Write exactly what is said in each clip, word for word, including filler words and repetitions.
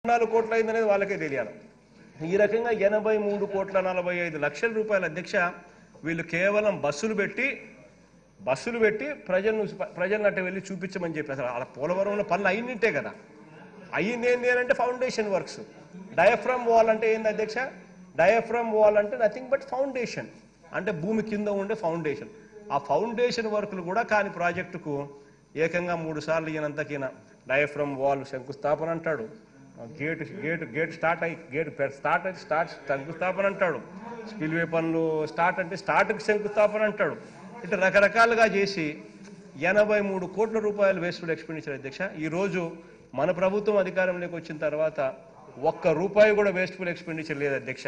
నాలుగు కోట్ల అయిందనేది వాళ్ళకే తెలియాలి. ఈ రకంగా ఎనభై మూడు కోట్ల నలభై ఐదు లక్షల రూపాయల అధ్యక్ష వీళ్ళు కేవలం బస్సులు పెట్టి బస్సులు పెట్టి ప్రజలను ప్రజలను అట్ట వెళ్ళి చూపించమని చెప్పి అసలు అలా పోలవరంలో పనులు అయ్యింటే కదా. అయ్యింది ఏంటి అంటే ఫౌండేషన్ వర్క్స్. డయాఫ్రమ్ వాల్ అంటే ఏంది అధ్యక్ష? డయాఫ్రమ్ వాల్ అంటే నథింగ్ బట్ ఫౌండేషన్, అంటే భూమి కింద ఉండే ఫౌండేషన్. ఆ ఫౌండేషన్ వర్కులు కూడా కాని ప్రాజెక్టుకు ఏకంగా మూడు సార్లు ఈయనంతకీన డయాఫ్రమ్ వాల్ శంకుస్థాపన అంటాడు, గేట్ గేట్ గేట్ స్టార్ట్ అయ్యి గేట్ స్టార్ట్ అయితే స్టార్ట్ శంకుస్థాపన అంటాడు, స్పిల్వే పనులు స్టార్ట్ అంటే స్టార్ట్కి శంకుస్థాపన అంటాడు. ఇట్లా రకరకాలుగా చేసి ఎనభై మూడు కోట్ల రూపాయలు వేస్ట్ఫుల్ ఎక్స్పెండిచర్ అధ్యక్ష. ఈరోజు మన ప్రభుత్వం అధికారంలోకి వచ్చిన తర్వాత ఒక్క రూపాయి కూడా వేస్ట్ఫుల్ ఎక్స్పెండిచర్ లేదు అధ్యక్ష.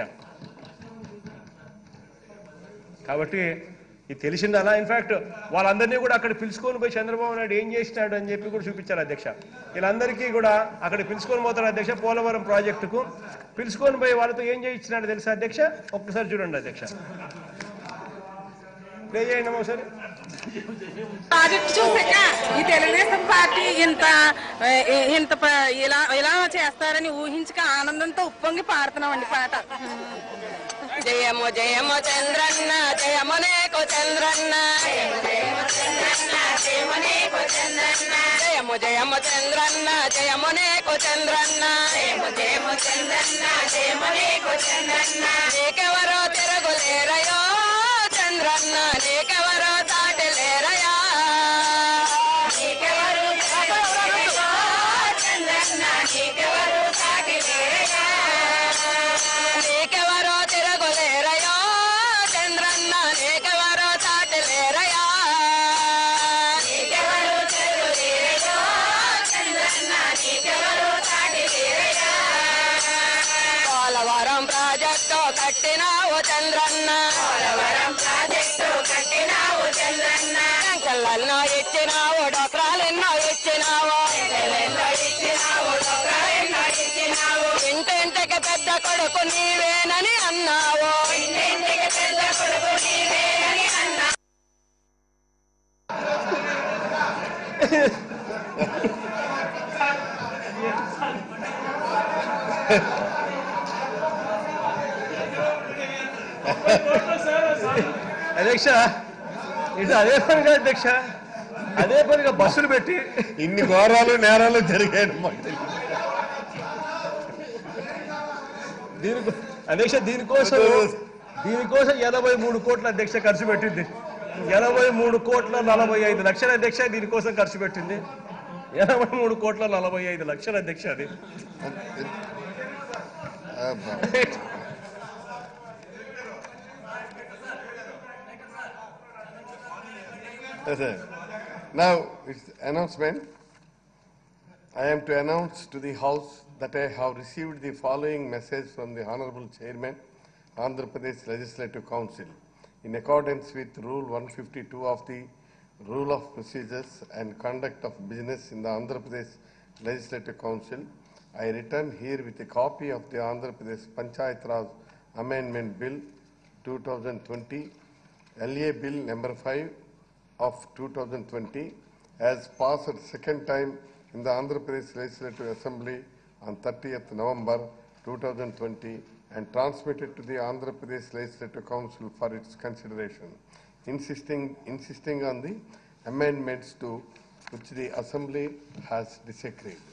కాబట్టి ఇది తెలిసింది అలా. ఇన్ఫాక్ట్ వాళ్ళందరినీ కూడా అక్కడ పిలుచుకొని పోయి చంద్రబాబు నాయుడు ఏం చేసినాడు అని చెప్పి కూడా చూపించారు అధ్యక్ష. వీళ్ళందరికీ కూడా అక్కడ పిలుచుకొని పోతారు అధ్యక్ష. పోలవరం ప్రాజెక్టుకు పిలుచుకొని పోయి వాళ్ళతో ఏం చేయించినాడు తెలుసా అధ్యక్ష? ఒక్కసారి చూడండి అధ్యక్ష, ప్లే చేయండి ఒకసారి. ప్రాజెక్ట్ చూసాక ఈ తెలుగుదేశం పార్టీ ఇంత ఇంత ఇలా ఇలా చేస్తారని ఊహించక ఆనందంతో ఉప్పొంగి పాడుతున్నామండి పాట. జయము జయము చంద్రన్న జయము నేకు చంద్రన్న, జయము జయము చంద్రన్న జయము నేకు చంద్రన్న, నీకెవరో తిరగులేరయో చంద్రన్న, నీకెవరో దాటలేరయా, నీకెవరు చంద్రన్న, నీకెవరు దాటలేరయా, నీకెవరో తిరగులేరయో చంద్రన్న, నీకెవరో దాటలేరయా, నీకెవరు తిరగులేరయో చంద్రన్న, నీకెవరు దాటలేరయా. పోలవరం ప్రాజెక్టు కట్టినావు చంద్రన్న, పోలవరం ప్రాజెక్టు కట్టినావు చంద్రన్న, సంకలన్నో ఇచ్చినావు, డోక్రాలెన్నో ఇచ్చినావు, ఇంటింటికి పెద్ద కొడుకు నీవేనని అన్నావు, ఇంటింటికి పెద్ద కొడుకు నీవేనని అన్నావు. అధ్యక్ష ఇటు అదే పనిగా అధ్యక్ష అదే పనిగా బస్సులు పెట్టి ఇన్ని ఘోరాలు నేరాలు జరిగాయి. దీని అధ్యక్ష దీనికోసం దీనికోసం ఎనభై మూడు కోట్ల అధ్యక్ష ఖర్చు పెట్టింది. ఎనభై మూడు కోట్ల నలభై ఐదు లక్షల అధ్యక్ష దీనికోసం ఖర్చు పెట్టింది. ఎనభై మూడు కోట్ల నలభై ఐదు లక్షల అధ్యక్ష అది. Now it's announcement. I am to announce to the House that I have received the following message from the Honorable Chairman, Andhra Pradesh Legislative Council. In accordance with Rule one fifty-two of the Rule of Procedures and Conduct of Business in the Andhra Pradesh Legislative Council, I return here with a copy of the Andhra Pradesh Panchayat Raj Amendment Bill two thousand twenty, L A Bill number five of two thousand twenty, as passed second time in the Andhra Pradesh Legislative Assembly on thirtieth November two thousand twenty and transmitted to the Andhra Pradesh Legislative Council for its consideration, insisting, insisting on the amendments to which the Assembly has disagreed.